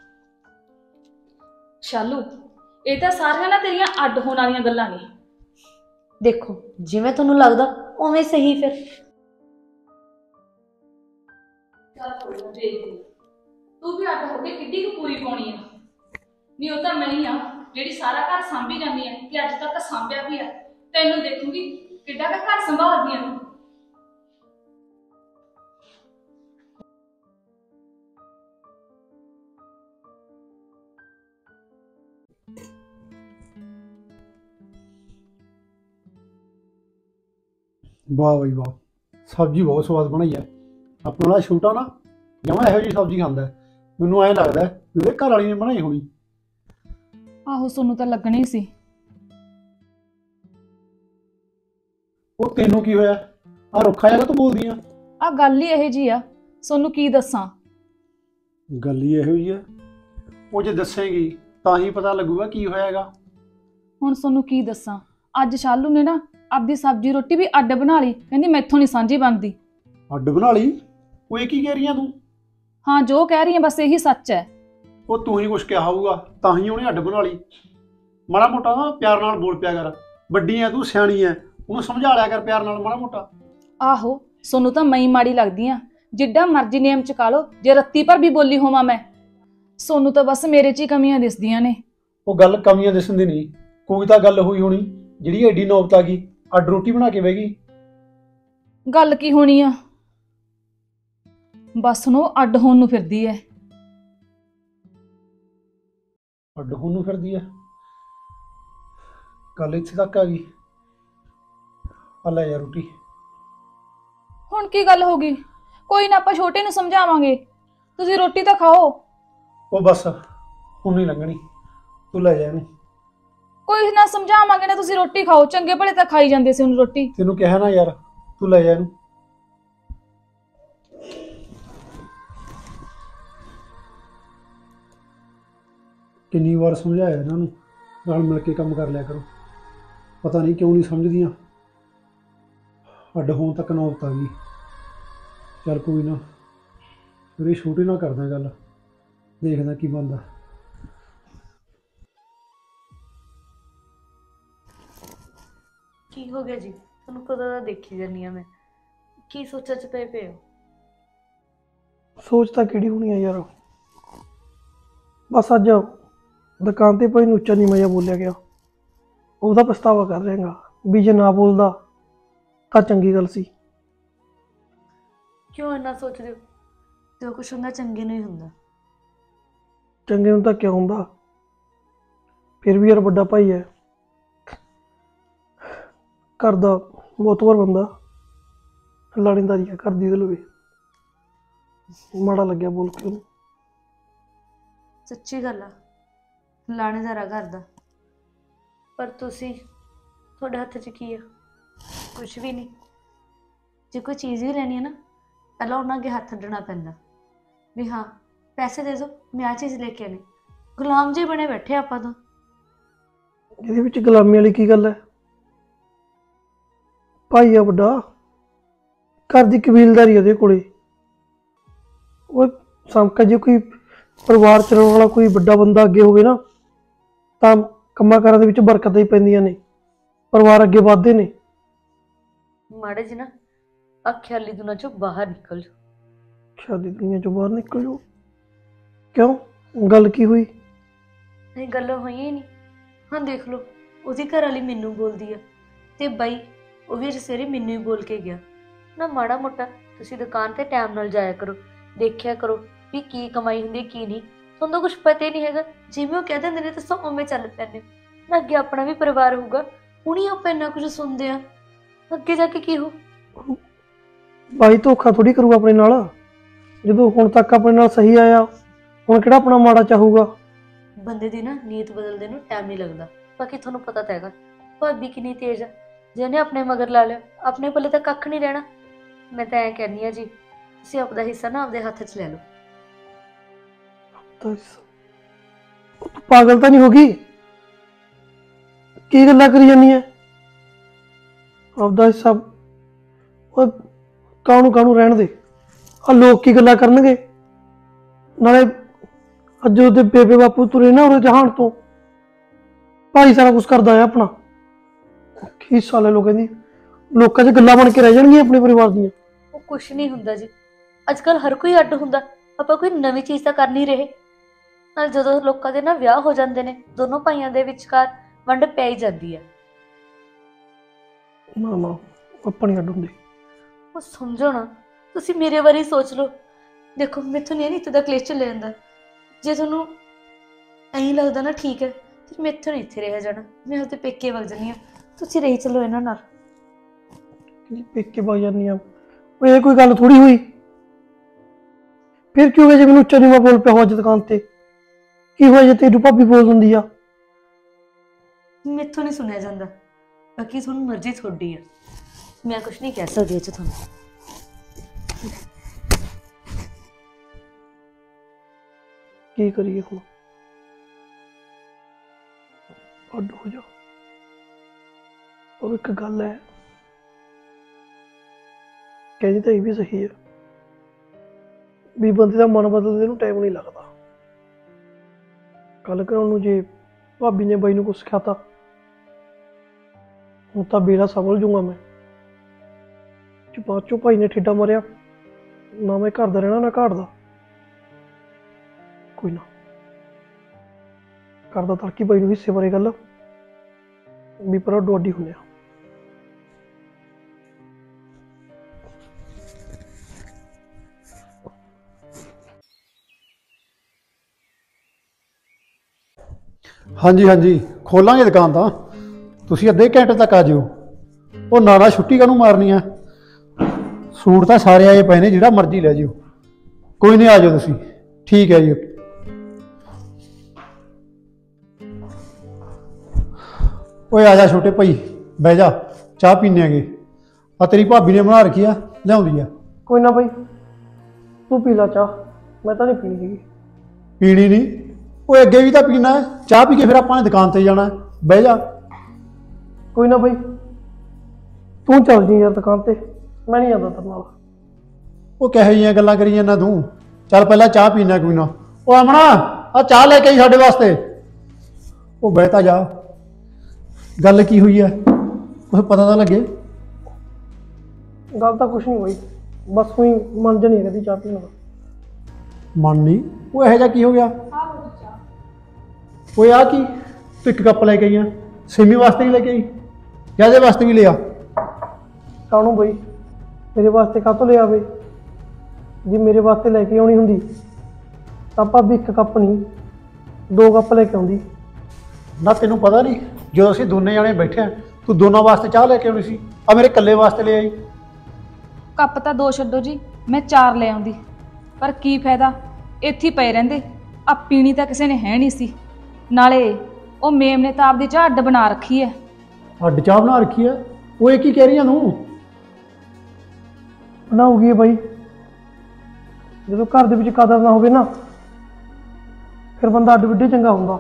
ਸ਼ਾਲੂ, ਇਹ ਤਾਂ ਸਾਰੀਆਂ ਨਾ ਤੇਰੀਆਂ ਅੱਡ ਹੋਣ ਵਾਲੀਆਂ ਗੱਲਾਂ ਨੇ। ਦੇਖੋ ਜਿਵੇਂ ਤੁਹਾਨੂੰ ਲੱਗਦਾ ਉਵੇਂ ਸਹੀ ਫਿਰ। ਤੂੰ ਵੀ ਅੱਡ ਹੋ ਕੇ ਕਿੱਡੀ ਕੁ ਪੂਰੀ ਪਾਉਣੀ ਆ? ਨਹੀਂ, ਉਹ ਤਾਂ ਮੈਂ ਹੀ ਆ ਜਿਹੜੀ ਸਾਰਾ ਘਰ ਸਾਂਭੀ ਜਾਂਦੀ ਆ, ਕਿ ਅੱਜ ਤੱਕ ਸਾਂਭਿਆ ਵੀ ਆ। ਤੈਨੂੰ ਦੇਖੂਗੀ ਕਿੱਡਾ ਕੁ ਘਰ ਸੰਭਾਲਦੀ ਆ ਤੂੰ। ਵਾਹ ਬਈ ਵਾਹ, ਸਬਜ਼ੀ ਬਹੁਤ ਸਵਾਦ ਬਣਾਈ ਹੈ। ਆਪਣਾ ਵਾਲਾ ਛੋਟਾ ਨਾ ਜਮਾਂ ਇਹੋ ਜਿਹੀ ਸਬਜ਼ੀ ਖਾਂਦਾ ਹੈ, ਮੈਨੂੰ ਐਂ ਲੱਗਦਾ ਵੀ ਉਹਦੇ ਘਰ ਵਾਲੀ ਨੇ ਬਣਾਈ ਹੋਣੀ। ਆਹੋ, ਸੋਨੂੰ ਤਾਂ ਲੱਗਣੀ ਸੀ। ਉਹ ਤੈਨੂੰ ਕੀ ਹੋਇਆ? ਆ ਰੁੱਖਾ ਜਿਹਾ ਤੂੰ ਬੋਲਦੀ ਆ? ਆ ਗੱਲ ਹੀ ਇਹੋ ਜੀ ਆ, ਸੋਨੂੰ ਕੀ ਦੱਸਾਂ। ਗੱਲ ਹੀ ਇਹੋ ਜਿਹੀ ਹੈ, ਉਹ ਜੇ ਦੱਸੇਗੀ ਤਾਂ ਹੀ ਪਤਾ ਲੱਗੂਗਾ ਕੀ ਹੋਇਆਗਾ। ਹੁਣ ਸੋਨੂੰ ਕੀ ਦੱਸਾਂ, ਅੱਜ ਸ਼ਾਲੂ ਨੇ ਨਾ ਆਪਦੀ ਸਬਜ਼ੀ ਰੋਟੀ ਵੀ ਅੱਡ ਬਣਾ ਲਈ, ਕਹਿੰਦੀ ਮੈਥੋਂ ਨਹੀਂ ਸਾਂਝੀ ਬਣਦੀ। ਅੱਡ ਬਣਾ ਲਈ? ਉਹ ਇਹ ਕੀ ਕਹਿ ਰਹੀ ਆ ਤੂੰ? ਹਾਂ, ਜੋ ਕਹਿ ਰਹੀ ਹੈ ਬਸ ਇਹੀ ਸੱਚ ਹੈ। ਉਹ ਤੂੰ ਹੀ ਕੁਛ ਕਿਹਾ ਹੋਊਗਾ ਤਾਂ ਹੀ ਉਹਨੇ ਅੱਡ ਬਣਾ ਲਈ। ਮਾੜਾ ਮੋਟਾ ਨਾ ਪਿਆਰ ਨਾਲ ਬੋਲ ਪਿਆ ਕਰ, ਵੱਡੀ ਐ ਤੂੰ, ਸਿਆਣੀ ਐ, ਉਹਨੂੰ ਸਮਝਾ ਲਿਆ ਕਰ ਪਿਆਰ ਨਾਲ ਮਾੜਾ ਮੋਟਾ। ਆਹੋ, ਸੋਨੂੰ ਤਾਂ ਮਈ ਮਾੜੀ ਲੱਗਦੀ ਆ, ਜਿੱਡਾ ਮਰਜ਼ੀ ਨੇਮ ਚਕਾ ਲੋ, ਜੇ ਰੱਤੀ ਪਰ ਵੀ ਬੋਲੀ ਹੋਵਾਂ ਮੈਂ। ਸੋਨੂੰ ਤਾਂ ਬਸ ਮੇਰੇ 'ਚ ਹੀ ਕਮੀਆਂ ਦਿਸਦੀਆਂ ਨੇ। ਉਹ ਗੱਲ ਕਮੀਆਂ ਦਿਸਣ ਦੀ ਨਹੀਂ, ਕੋਈ ਤਾਂ ਗੱਲ ਹੋਈ ਹੋਣੀ ਜਿਹੜੀ ਐਡੀ ਨੌਬਤ ਆ ਗਈ, ਅੱਡ ਰੋਟੀ ਬਣਾ ਕੇ ਬਹਿ ਗਈ। ਗੱਲ ਕੀ ਹੋਣੀ ਆ, ਬਸ ਨੂੰ ਅੱਡ ਹੋਣ ਨੂੰ ਫਿਰਦੀ ਐ। ਅੱਡ ਹੋਣ ਨੂੰ ਫਿਰਦੀ ਐ? ਗੱਲ ਇੱਥੇ ਤੱਕ ਆ ਗਈ। ਆ ਲੈ ਯਾਰ ਰੋਟੀ। ਹੁਣ ਕੀ ਗੱਲ ਹੋ ਗਈ? ਕੋਈ ਨਾ ਆਪਾਂ ਛੋਟੇ ਨੂੰ ਸਮਝਾਵਾਂਗੇ, ਤੁਸੀਂ ਰੋਟੀ ਤਾਂ ਖਾਓ। ਉਹ ਬਸ ਹੁਣ ਨਹੀਂ ਲੰਘਣੀ, ਤੂੰ ਲੈ ਜਾ ਇਹਨੂੰ। ਕੋਈ ਨਾ ਸਮਝਾਵਾਂਗੇ ਨਾ, ਤੁਸੀਂ ਰੋਟੀ ਖਾਓ। ਚੰਗੇ ਭਲੇ ਤਾਂ ਖਾਈ ਜਾਂਦੇ ਸੀ ਹੁਣ ਰੋਟੀ। ਤੈਨੂੰ ਕਿਹਾ ਨਾ ਯਾਰ, ਤੂੰ ਲੈ ਜਾ ਇਹਨੂੰ। ਕਿੰਨੀ ਵਾਰ ਸਮਝਾਇਆ ਇਹਨਾਂ ਨੂੰ, ਨਾਲ ਮਿਲ ਕੇ ਕੰਮ ਕਰ ਲਿਆ ਕਰੋ, ਪਤਾ ਨਹੀਂ ਕਿਉਂ ਨਹੀਂ ਸਮਝਦੀਆਂ। ਅੱਡ ਹੋਣ ਤੱਕ ਨੌਬਤ ਆ ਗਈ। ਚੱਲ ਕੋਈ ਨਾ, ਮੇਰੇ ਛੋਟੇ ਨਾਲ ਕਰਦਾ ਗੱਲ, ਦੇਖਦਾ ਕੀ ਬਣਦਾ। ਕੀ ਹੋ ਗਿਆ ਜੀ? ਤੁਹਾਨੂੰ ਕਦੋਂ ਦਾ ਦੇਖੀ ਜਾਂਦੀ ਆ ਮੈਂ, ਕੀ ਸੋਚਾਂ ਚ ਪਏ ਹੋ? ਸੋਚ ਤਾਂ ਕਿਹੜੀ ਹੋਣੀ ਆ ਯਾਰ, ਬਸ ਅੱਜ ਦੁਕਾਨ ਤੇ ਭਾਈ ਨੂੰ ਉੱਚਾ ਨੀਵਾਂ ਜਿਹਾ ਬੋਲਿਆ ਗਿਆ, ਉਹਦਾ ਪਛਤਾਵਾ ਕਰ ਰਹੇਗਾ ਵੀ ਜੇ ਨਾ ਬੋਲਦਾ ਤਾਂ ਚੰਗੀ ਗੱਲ ਸੀ। ਕਿਉਂ ਇੰਨਾ ਸੋਚਦੇ ਹੋ? ਜੋ ਕੁਛ ਹੁੰਦਾ ਚੰਗੇ ਨੂੰ ਹੀ ਹੁੰਦਾ। ਚੰਗੇ ਨੂੰ ਤਾਂ ਕਿਉਂ ਹੁੰਦਾ, ਫਿਰ ਵੀ ਯਾਰ ਵੱਡਾ ਭਾਈ ਹੈ, ਘਰ ਦਾ ਮੋਤਬਰ ਬੰਦਾ, ਲਾਣੇਦਾਰੀ ਹੈ ਘਰ ਦੀ ਦਿਲ ਵੀ। ਮਾੜਾ ਲੱਗਿਆ ਬੋਲ ਕੇ ਉਹਨੂੰ। ਸੱਚੀ ਗੱਲ ਆ, ਲਾਣੇਦਾਰਾ ਘਰ ਦਾ, ਪਰ ਤੁਹਾਡੇ ਹੱਥ 'ਚ ਕੀ ਆ? ਕੁਛ ਵੀ ਨਹੀਂ। ਜੇ ਕੋਈ ਚੀਜ਼ ਵੀ ਲੈਣੀ ਹੈ ਨਾ, ਪਹਿਲਾਂ ਉਹਨਾਂ ਅੱਗੇ ਹੱਥ ਅੱਡਣਾ ਪੈਂਦਾ ਵੀ ਹਾਂ ਪੈਸੇ ਦੇ ਦਿਓ, ਮੈਂ ਆਹ ਚੀਜ਼ ਲੈ ਕੇ ਆਣੀ। ਗੁਲਾਮ ਜੇ ਬਣੇ ਬੈਠੇ ਆਪਾਂ ਤਾਂ। ਇਹਦੇ ਵਿੱਚ ਗੁਲਾਮੀ ਵਾਲੀ ਕੀ ਗੱਲ ਹੈ? ਭਾਈ ਆ ਵੱਡਾ, ਘਰ ਦੀ ਕਬੀਲਦਾਰੀ ਉਹਦੇ ਕੋਲੇ। ਉਹ ਸਮਕਾ ਜੇ ਕੋਈ ਪਰਿਵਾਰ ਚਲਾਉਣ ਵਾਲਾ ਕੋਈ ਵੱਡਾ ਬੰਦਾ ਅੱਗੇ ਹੋਵੇ ਨਾ, ਤਾਂ ਕੰਮਾਂ ਕਾਰਾਂ ਦੇ ਵਿੱਚ ਬਰਕਤਾਂ ਹੀ ਪੈਂਦੀਆਂ ਨੇ, ਪਰਿਵਾਰ ਅੱਗੇ ਵੱਧਦੇ ਨੇ। ਮਾੜੇ ਜੀ ਨਾ ਆ ਖਿਆਲੀ ਦੁਨੀਆ ਚੋਂ ਬਾਹਰ ਨਿਕਲ ਜਾਓ। ਖਿਆਲੀ ਦੁਨੀਆ ਚੋਂ ਬਾਹਰ ਨਿਕਲ ਜਾਓ? ਕਿਉਂ, ਗੱਲ ਕੀ ਹੋਈ? ਇਹ ਗੱਲਾਂ ਹੋਈਆਂ ਹੀ ਨਹੀਂ। ਹਾਂ ਦੇਖ ਲਓ, ਉਹਦੀ ਘਰ ਵਾਲੀ ਮੈਨੂੰ ਬੋਲਦੀ ਆ, ਤੇ ਬਾਈ ਉਹ ਵੀ ਅੱਜ ਸਵੇਰੇ ਮੈਨੂੰ ਹੀ ਬੋਲ ਕੇ ਗਿਆ ਨਾ। ਮਾੜਾ ਮੋਟਾ ਤੁਸੀਂ ਦੁਕਾਨ ਤੇ ਟਾਈਮ ਨਾਲ ਜਾਇਆ ਕਰੋ, ਦੇਖਿਆ ਕਰੋ ਵੀ ਕੀ ਕਮਾਈ ਹੁੰਦੀ ਕੀ ਨਹੀਂ। ਤੁਹਾਨੂੰ ਤਾਂ ਕੁਛ ਪਤਾ ਹੀ ਨਹੀਂ ਹੈਗਾ, ਜਿਵੇਂ ਉਹ ਕਹਿ ਦਿੰਦੇ ਨੇ ਤੁਸੀਂ ਉਵੇਂ ਚੱਲ ਪੈਂਦੇ ਨਾ। ਅੱਗੇ ਆਪਣਾ ਵੀ ਪਰਿਵਾਰ ਹੋਊਗਾ, ਹੁਣੀ ਆਪਾਂ ਇੰਨਾ ਕੁਝ ਸੁਣਦੇ ਆ, ਅੱਗੇ ਜਾ ਕੇ ਕੀ ਹੋ? ਬਾਈ ਧੋਖਾ ਥੋੜੀ ਕਰੂਗਾ ਆਪਣੇ ਨਾਲ, ਜਦੋਂ ਹੁਣ ਤੱਕ ਆਪਣੇ ਨਾਲ ਸਹੀ ਆਇਆ, ਹੁਣ ਕਿਹੜਾ ਆਪਣਾ ਮਾੜਾ ਚਾਹੂਗਾ? ਬੰਦੇ ਦੀ ਨਾ ਨੀਅਤ ਬਦਲਦੇ ਨੂੰ ਟਾਈਮ ਨਹੀਂ ਲੱਗਦਾ। ਬਾਕੀ ਤੁਹਾਨੂੰ ਪਤਾ ਤਾਂ ਹੈਗਾ ਭਾਬੀ ਕਿੰਨੀ ਤੇਜ਼ ਆ, ਜੇ ਉਹਨੇ ਆਪਣੇ ਮਗਰ ਲਾ ਲਿਆ, ਆਪਣੇ ਪੱਲੇ ਤਾਂ ਕੱਖ ਨਹੀਂ ਰਹਿਣਾ। ਮੈਂ ਤਾਂ ਐਂ ਕਹਿੰਦੀ ਆ ਜੀ, ਤੁਸੀਂ ਆਪਦਾ ਹਿੱਸਾ ਨਾ ਆਪਦੇ ਹੱਥ 'ਚ ਲੈ ਲਓ। ਤੂੰ ਪਾਗਲ ਤਾਂ ਨਹੀਂ ਹੋ ਗਈ? ਕੀ ਗੱਲਾਂ ਕਰੀ ਜਾਂਦੀ ਹੈ? ਆਪਦਾ ਹਿੱਸਾ ਉਹ ਕਾਹਨੂੰ ਰਹਿਣ ਦੇ। ਆ ਲੋਕ ਕੀ ਗੱਲਾਂ ਕਰਨਗੇ? ਨਾਲੇ ਅੱਜ ਉਹਦੇ ਬੇਬੇ ਬਾਪੂ ਤੁਰੇ ਨਾ ਉਹਦੇ ਜਹਾਨ ਤੋਂ, ਭਾਈ ਸਾਰਾ ਕੁਛ ਕਰਦਾ ਹੈ ਆਪਣਾ। ਕੀ ਸਾਲੇ ਲੋਕਾਂ ਦੀ, ਲੋਕਾਂ 'ਚ ਗੱਲਾਂ ਬਣ ਕੇ ਰਹਿ ਜਾਣਗੀਆਂ ਆਪਣੇ ਪਰਿਵਾਰ ਦੀਆਂ। ਉਹ ਕੁਛ ਨਹੀਂ ਹੁੰਦਾ ਜੀ, ਅੱਜ ਕੱਲ ਹਰ ਕੋਈ ਅੱਡ ਹੁੰਦਾ। ਆਪਾਂ ਕੋਈ ਨਵੀਂ ਚੀਜ਼ ਤਾਂ ਕਰ ਨਹੀਂ ਰਹੇ। ਨਾਲ ਜਦੋਂ ਲੋਕਾਂ ਦੇ ਨਾ ਵਿਆਹ ਹੋ ਜਾਂਦੇ ਨੇ, ਦੋਨੋਂ ਭਾਈਆਂ ਦੇ ਵਿਚਕਾਰ ਵੰਡ ਪੈ ਹੀ ਜਾਂਦੀ ਆ। ਨਾ ਆਪਾਂ ਨਹੀਂ ਅੱਡ ਹੁੰਦੇ। ਉਹ ਸਮਝੋ ਨਾ, ਤੁਸੀਂ ਮੇਰੇ ਬਾਰੇ ਸੋਚ ਲਓ। ਦੇਖੋ ਮੈਥੋਂ ਨਹੀਂ ਇੱਥੇ ਦਾ ਕਲੇਸ਼ ਚੱਲਿਆ ਜਾਂਦਾ। ਜੇ ਤੁਹਾਨੂੰ ਐਂ ਲੱਗਦਾ ਨਾ ਠੀਕ ਹੈ, ਤੇ ਮੈਥੋਂ ਨਹੀਂ ਇੱਥੇ ਰਹਿ ਜਾਣਾ। ਮੈਂ ਉਹਦੇ ਪੇਕੇ ਵਗ ਜਾਂਦੀ ਹਾਂ, ਤੁਸੀਂ ਰਹੀ ਚਲੋ ਇਹਨਾਂ ਨਾਲ। ਪੇਕੇ ਵਗ ਜਾਂਦੀ ਆ? ਉਹ ਇਹ ਕੋਈ ਗੱਲ ਥੋੜੀ ਹੋਈ। ਫਿਰ ਕੀ ਹੋ ਗਿਆ ਜੇ ਮੈਨੂੰ ਉੱਚਾ ਨੀਵਾਂ ਬੋਲ ਪਿਆ ਹੋ ਅੱਜ ਦੁਕਾਨ ਤੇ? ਕੀ ਹੋਇਆ ਜੇ ਤੇਰੀ ਭਾਬੀ ਬੋਲ ਦਿੰਦੀ ਆ? ਮੈਥੋਂ ਨਹੀਂ ਸੁਣਿਆ ਜਾਂਦਾ, ਬਾਕੀ ਤੁਹਾਨੂੰ ਮਰਜ਼ੀ ਤੁਹਾਡੀ ਆ, ਮੈਂ ਕੁਛ ਨਹੀਂ ਕਹਿ ਸਕਦੀ ਇਹ 'ਚ ਤੁਹਾਨੂੰ। ਕੀ ਕਰੀਏ ਹੁਣ? ਅੱਡ ਹੋ ਜਾ। और एक गल है, कहनी तो ये भी सही है भी बंदे का मन बदलने नूं टाइम नहीं लगता। गल कर जे भाभी ने बाई नूं कुछ सिखाता, हुण तां बेड़ा संभल जूंगा मैं। जे बाद चों भाई ने ठेडा मारिया, ना मैं घर दा रहना ना घाट दा। कोई ना करदा तड़की बाई नूं हिस्से बारे गल भी पर डोडी हुंदे आ। ਹਾਂਜੀ ਹਾਂਜੀ ਖੋਲਾਂਗੇ ਦੁਕਾਨ ਤਾਂ, ਤੁਸੀਂ ਅੱਧੇ ਘੰਟੇ ਤੱਕ ਆ ਜਿਓ। ਉਹ ਨਾ ਛੁੱਟੀ ਕਾਹਨੂੰ ਮਾਰਨੀ ਆ, ਸੂਟ ਤਾਂ ਸਾਰੇ ਆਏ ਪਏ ਨੇ, ਜਿਹੜਾ ਮਰਜ਼ੀ ਲੈ ਜਿਓ। ਕੋਈ ਨਹੀਂ, ਆ ਜਾਓ ਤੁਸੀਂ। ਠੀਕ ਹੈ ਜੀ। ਓਏ ਆ ਜਾ ਛੋਟੇ ਭਾਈ, ਬਹਿ ਜਾ, ਚਾਹ ਪੀਣੇ ਆਗੇ। ਆ ਤੇਰੀ ਭਾਬੀ ਨੇ ਬਣਾ ਰੱਖੀ ਆ, ਲਿਆਉਂਦੀ ਆ। ਕੋਈ ਨਾ ਬਾਈ, ਤੂੰ ਪੀ ਲਾ ਚਾਹ, ਮੈਂ ਤਾਂ ਨਹੀਂ ਪੀਣੀ ਹੈਗੀ। ਪੀਣੀ ਨਹੀਂ? ਓਏ ਅੱਗੇ ਵੀ ਤਾਂ ਪੀਣਾ ਹੈ। ਚਾਹ ਪੀ ਕੇ ਫਿਰ ਆਪਾਂ ਨੇ ਦੁਕਾਨ ਤੇ ਜਾਣਾ। ਬਹਿ ਜਾ। ਕੋਈ ਨਾ ਬਾਈ, ਤੂੰ ਚੱਲ ਜੀ ਯਾਰ ਦੁਕਾਨ ਤੇ, ਮੈਂ ਨਹੀਂ ਜਾਂਦਾ ਤੇਰੇ ਨਾਲ। ਉਹ ਕਿਹੋ ਜਿਹੀਆਂ ਗੱਲਾਂ ਕਰੀ ਜਾਂਦਾ ਤੂੰ? ਚੱਲ ਪਹਿਲਾਂ ਚਾਹ ਪੀਣਾ ਕੋਈ ਨਾ। ਉਹ ਅਮਣਾ, ਆ ਚਾਹ ਲੈ ਕੇ ਆਈ ਸਾਡੇ ਵਾਸਤੇ। ਉਹ ਬਹਿ ਤਾਂ ਜਾ। ਗੱਲ ਕੀ ਹੋਈ ਹੈ, ਕੁਛ ਪਤਾ ਤਾਂ ਲੱਗੇ। ਗੱਲ ਤਾਂ ਕੁਛ ਨਹੀਂ ਹੋਈ, ਬਸ ਕੋਈ ਮਨ ਜਿਹਾ ਨਹੀਂ ਕਦੀ ਚਾਹ ਪੀਣ ਦਾ। ਮਨ ਨਹੀਂ? ਉਹ ਇਹੋ ਜਿਹਾ ਕੀ ਹੋ ਗਿਆ? ਓਏ ਆ ਕੀ, ਤੂੰ ਇੱਕ ਕੱਪ ਲੈ ਕੇ ਆਈ ਆ? ਸਿੰਮੀ ਵਾਸਤੇ ਹੀ ਲੈ ਕੇ ਆਈ ਜਾਂ ਇਹਦੇ ਵਾਸਤੇ ਵੀ ਲਿਆ? ਕਾਹਨੂੰ ਬਈ, ਮੇਰੇ ਵਾਸਤੇ ਕਾਹਤੋਂ ਲਿਆ ਬਈ? ਜੇ ਮੇਰੇ ਵਾਸਤੇ ਲੈ ਕੇ ਆਉਣੀ ਹੁੰਦੀ ਤਾਂ ਭਾਬੀ ਇੱਕ ਕੱਪ ਨਹੀਂ 2 ਕੱਪ ਲੈ ਕੇ ਆਉਂਦੀ। ਨਾ ਤੈਨੂੰ ਪਤਾ ਨਹੀਂ, ਜਦੋਂ ਅਸੀਂ ਦੋਨੇ ਜਾਣੇ ਬੈਠੇ ਆ, ਤੂੰ ਦੋਨਾਂ ਵਾਸਤੇ ਚਾਹ ਲੈ ਕੇ ਆਉਣੀ ਸੀ, ਆ ਮੇਰੇ ਇਕੱਲੇ ਵਾਸਤੇ ਲੈ ਆਈ। ਕੱਪ ਤਾਂ 2 ਛੱਡੋ ਜੀ, ਮੈਂ 4 ਲੈ ਆਉਂਦੀ, ਪਰ ਕੀ ਫਾਇਦਾ, ਇੱਥੇ ਹੀ ਪਏ ਰਹਿੰਦੇ। ਆ ਪੀਣੀ ਤਾਂ ਕਿਸੇ ਨੇ ਹੈ ਨਹੀਂ ਸੀ, ਨਾਲੇ ਉਹ ਮੇਮ ਨੇ ਤਾਂ ਆਪਦੀ ਚਾਹ ਅੱਡ ਬਣਾ ਰੱਖੀ ਹੈ। ਅੱਡ ਚਾਹ ਬਣਾ ਰੱਖੀ ਆ? ਉਹ ਇਹ ਕੀ ਕਹਿ ਰਹੀ ਆ ਤੂੰ? ਬਣਾਉਗੀ ਬਾਈ, ਜਦੋਂ ਘਰ ਦੇ ਵਿੱਚ ਕਦਰ ਨਾ ਹੋਵੇ ਨਾ, ਫਿਰ ਬੰਦਾ ਅੱਡ ਵਿੱਢੇ ਚੰਗਾ ਹੁੰਦਾ।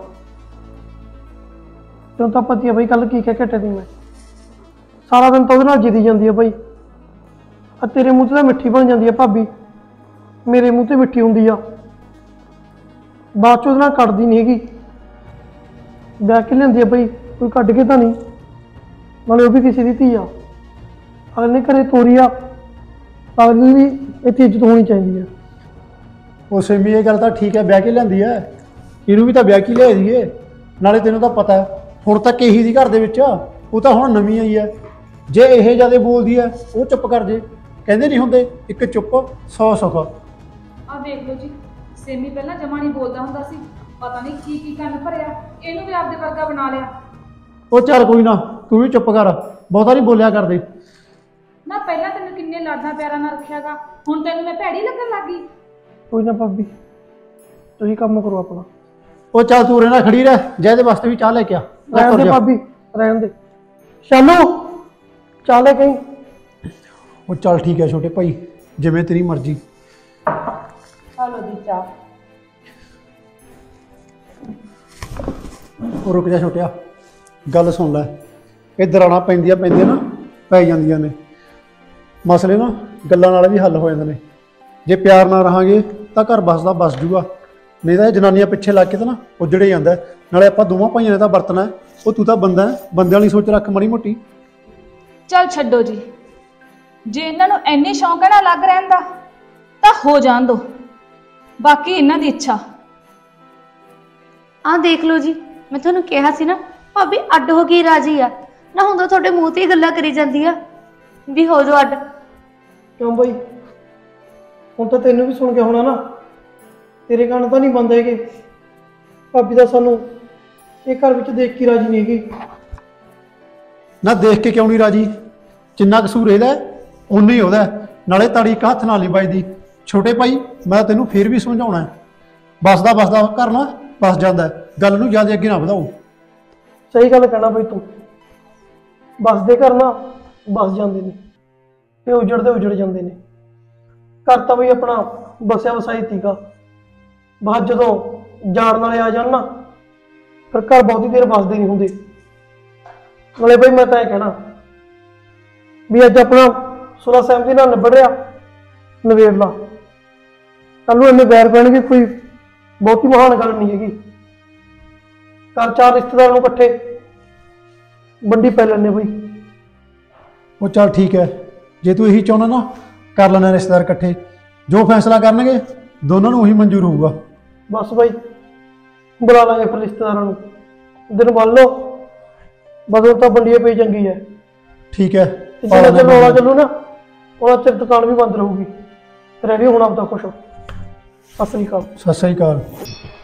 ਤੈਨੂੰ ਤਾਂ ਪਤਾ ਹੀ ਆ ਬਾਈ, ਕੱਲ ਕੀ ਕਹਿ ਕੇ ਹਟੀ ਮੈਂ। ਸਾਰਾ ਦਿਨ ਤਾਂ ਉਹਦੇ ਨਾਲ ਜਿੱਦੀ ਜਾਂਦੀ ਆ ਬਾਈ। ਆ ਤੇਰੇ ਮੂੰਹ 'ਤੇ ਤਾਂ ਮਿੱਠੀ ਬਣ ਜਾਂਦੀ ਆ ਭਾਬੀ, ਮੇਰੇ ਮੂੰਹ 'ਤੇ ਮਿੱਠੀ ਹੁੰਦੀ ਆ। ਬਾਅਦ 'ਚ ਉਹਦੇ ਨਾਲ ਕੱਢਦੀ ਨਹੀਂ ਹੈਗੀ। ਵਿਆਹ ਕੇ ਲਿਆਂਦੀ ਆ ਬਾਈ, ਕੋਈ ਕੱਢ ਕੇ ਤਾਂ ਨਹੀਂ, ਨਾਲੇ ਉਹ ਵੀ ਕਿਸੇ ਦੀ ਧੀ ਆ। ਅਗਲੇ ਨੇ ਘਰੇ ਤੋਰੀ ਆ, ਅਗਲੇ ਦੀ ਇੱਥੇ ਇੱਜ਼ਤ ਹੋਣੀ ਚਾਹੀਦੀ ਹੈ। ਉਹ ਸਿੰਮੀ, ਇਹ ਗੱਲ ਤਾਂ ਠੀਕ ਹੈ, ਵਿਆਹ ਕੇ ਲਿਆਂਦੀ ਹੈ, ਇਹਨੂੰ ਵੀ ਤਾਂ ਵਿਆਹ ਕੇ ਲਿਆਈ ਦੀਏ। ਨਾਲੇ ਤੈਨੂੰ ਤਾਂ ਪਤਾ ਹੈ ਹੁਣ ਤੱਕ ਇਹੀ ਦੀ ਘਰ ਦੇ ਵਿੱਚ, ਉਹ ਤਾਂ ਹੁਣ ਨਵੀਂ ਆਈ ਹੈ। ਜੇ ਇਹ ਜਿਆਦਾ ਬੋਲਦੀ ਹੈ, ਉਹ ਚੁੱਪ ਕਰ ਜੇ। ਕਹਿੰਦੇ ਨਹੀਂ ਹੁੰਦੇ, ਇੱਕ ਚੁੱਪ 100 ਸੁੱਖ। ਆ ਦੇਖ ਲਓ ਜੀ, ਸੇਮੀ ਪਹਿਲਾਂ ਜਮਾ ਨਹੀਂ ਬੋਲਦਾ ਹੁੰਦਾ ਸੀ, ਪਤਾ ਨਹੀਂ ਕੀ ਕੀ ਕੰਨ ਭਰਿਆ, ਇਹਨੂੰ ਵੀ ਆਪਦੇ ਵਰਗਾ ਬਣਾ ਲਿਆ। ਉਹ ਚੱਲ ਕੋਈ ਨਾ, ਤੂੰ ਵੀ ਚੁੱਪ ਕਰ, ਬਹੁਤਾ ਨਹੀਂ ਬੋਲਿਆ ਕਰਦੇ। ਨਾ ਪਹਿਲਾਂ ਤੈਨੂੰ ਕਿੰਨੇ ਲਾਡਾਂ ਪਿਆਰਾਂ ਨਾਲ ਰੱਖਿਆਗਾ, ਹੁਣ ਤੈਨੂੰ ਮੈਂ ਭੈੜੀ ਲੱਗਣ ਲੱਗ ਗਈ। ਕੋਈ ਨਾ ਭਾਬੀ, ਤੁਸੀਂ ਕੰਮ ਕਰੋ ਆਪਣਾ। ਉਹ ਚੱਲ ਤੂੰ ਰਹਿਣਾ, ਖੜੀ ਰਹਿ, ਜਾ ਇਹਦੇ ਵਾਸਤੇ ਵੀ ਚਾਹ ਲੈ ਕੇ ਆ। ਰਹਿਣ ਦੇ ਭਾਬੀ, ਰਹਿਣ ਦੇ। ਸ਼ਾਲੂ, ਚਾਹ ਲੈ ਕੇ ਆਈ। ਉਹ ਚੱਲ ਠੀਕ ਹੈ ਛੋਟੇ ਭਾਈ, ਜਿਵੇਂ ਤੇਰੀ ਮਰਜ਼ੀ। ਹਲੋ ਦੀ ਚਾਹ। ਉਹ ਰੁਕ ਜਾ ਛੋਟਿਆ, ਗੱਲ ਸੁਣ ਲੈ। ਇਹ ਦਰਾਣਾ ਪੈਂਦੀਆਂ ਨਾ, ਪੈ ਜਾਂਦੀਆਂ ਨੇ। ਮਸਲੇ ਨਾ ਗੱਲਾਂ ਨਾਲ ਵੀ ਹੱਲ ਹੋ ਜਾਂਦੇ ਨੇ। ਜੇ ਪਿਆਰ ਨਾਲ ਰਹਾਂਗੇ ਤਾਂ ਘਰ ਬਸਦਾ ਬਸ ਜੂਗਾ, ਨਹੀਂ ਤਾਂ ਇਹ ਜਨਾਨੀਆਂ ਪਿੱਛੇ ਲੱਗ ਕੇ ਤਾਂ ਨਾ ਉਜੜੇ ਜਾਂਦਾ। ਨਾਲੇ ਆਪਾਂ ਦੋਵਾਂ ਭਾਈਆਂ ਨੇ ਤਾਂ ਵਰਤਣਾ ਹੈ। ਉਹ ਤੂੰ ਤਾਂ ਬੰਦਾ ਹੈ, ਬੰਦੇ ਵਾਲੀ ਸੋਚ ਰੱਖ ਮਾੜੀ ਮੋਟੀ। ਚੱਲ ਛੱਡੋ ਜੀ, ਜੇ ਇਹਨਾਂ ਨੂੰ ਇੰਨੀ ਸ਼ੌਂਕ ਹੈ ਨਾ ਲੱਗ ਰਹਿਣ ਦਾ, ਤਾਂ ਹੋ ਜਾਣ ਦੋ, ਬਾਕੀ ਇਹਨਾਂ ਦੀ ਇੱਛਾ। ਆਹ ਦੇਖ ਲਓ ਜੀ, ਮੈਂ ਤੁਹਾਨੂੰ ਕਿਹਾ ਸੀ ਨਾ ਭਾਬੀ ਅੱਡ ਹੋ ਕੇ ਰਾਜੀ ਆ ਨਾ। ਹੁੰਦਾ ਤੁਹਾਡੇ ਮੂੰਹ ਤੇ ਹੀ ਗੱਲਾਂ ਕਰੀ ਜਾਂਦੀ ਆ ਵੀ ਹੋ ਜਾਓ ਅੱਡ। ਕਿਉਂ ਬਾਈ, ਹੁਣ ਤਾਂ ਤੈਨੂੰ ਵੀ ਸੁਣ ਕੇ ਹੋਣਾ ਨਾ, ਤੇਰੇ ਕੰਨ ਤਾਂ ਨਹੀਂ ਬੰਦ ਹੈਗੇ। ਭਾਬੀ ਦਾ ਸਾਨੂੰ ਇਹ ਘਰ ਵਿੱਚ ਦੇਖ ਕੇ ਰਾਜੀ ਨਹੀਂ ਹੈਗੀ। ਨਾ ਦੇਖ ਕੇ ਕਿਉਂ ਨਹੀਂ ਰਾਜੀ? ਜਿੰਨਾ ਕਸੂਰ ਇਹਦਾ ਉਨਾ ਹੀ ਉਹਦਾ। ਨਾਲੇ ਤਾੜੀ ਇੱਕ ਹੱਥ ਨਾਲ ਨਹੀਂ ਵੱਜਦੀ। ਛੋਟੇ ਭਾਈ, ਮੈਂ ਤੈਨੂੰ ਫੇਰ ਵੀ ਸਮਝਾਉਣਾ, ਬਸਦਾ ਘਰ ਨਾ ਬਸ ਜਾਂਦਾ। ਗੱਲ ਨੂੰ ਜ਼ਿਆਦਾ ਅੱਗੇ ਨਾ ਵਧਾਓ। ਸਹੀ ਗੱਲ ਕਹਿਣਾ ਬਈ ਤੂੰ, ਬਸਦੇ ਘਰ ਨਾ ਬਸ ਜਾਂਦੇ ਨੇ ਤੇ ਉਜੜ ਜਾਂਦੇ ਨੇ। ਘਰ ਤਾਂ ਬਈ ਆਪਣਾ ਬਸਿਆ ਵਸਾਈ ਤੀਗਾ, ਬਾਅਦ ਜਦੋਂ ਜਾਣ ਵਾਲੇ ਆ ਜਾਣ ਨਾ, ਫਿਰ ਘਰ ਬਹੁਤੀ ਦੇਰ ਬਸਦੇ ਨਹੀਂ ਹੁੰਦੇ। ਨਾਲੇ ਬਈ ਮੈਂ ਤਾਂ ਇਹ ਕਹਿਣਾ ਵੀ ਅੱਜ ਆਪਣਾ ਸੁਲਾ ਸਹਿਮਤੀ ਨਾਲ ਨਿਬੜ ਰਿਹਾ, ਨਵੇੜ ਲਾ। ਕੱਲ ਨੂੰ ਇੰਨੇ ਵੈਰ ਪੈਣਗੇ, ਕੋਈ ਬਹੁਤੀ ਮਹਾਨ ਗੱਲ ਨਹੀਂ ਹੈਗੀ। ਘਰ 4 ਰਿਸ਼ਤੇਦਾਰਾਂ ਨੂੰ ਇਕੱਠੇ ਵੰਡੀ ਪੈ ਲੈਣੇ ਬਈ। ਉਹ ਚੱਲ ਠੀਕ ਹੈ, ਜੇ ਤੂੰ ਇਹੀ ਚਾਹੁੰਦਾ ਨਾ, ਕਰ ਲੈਣਾ ਰਿਸ਼ਤੇਦਾਰ ਇਕੱਠੇ। ਜੋ ਫੈਸਲਾ ਕਰਨਗੇ ਦੋਨਾਂ ਨੂੰ ਉਹੀ ਮਨਜ਼ੂਰ ਹੋਊਗਾ। ਬਸ ਬਾਈ, ਬੁਲਾ ਲਾਂਗੇ ਫਿਰ ਰਿਸ਼ਤੇਦਾਰਾਂ ਨੂੰ, ਦਿਨ ਮੰਨ ਲਓ। ਬਦਲ ਤਾਂ ਵੰਡੀਏ ਪਈ ਚੰਗੀ ਹੈ। ਠੀਕ ਹੈ, ਜਿੰਨਾ ਚਿਰ ਰੌਲਾ ਚੱਲੂ ਨਾ, ਉਹਨਾਂ ਚਿਰ ਦੁਕਾਨ ਵੀ ਬੰਦ ਰਹੂਗੀ। ਰੈਡੀ ਹੋਣਾ ਆਪਦਾ ਕੁਛ। ਸਤਿ ਸ੍ਰੀ ਅਕਾਲ। ਸਤਿ ਸ੍ਰੀ ਅਕਾਲ।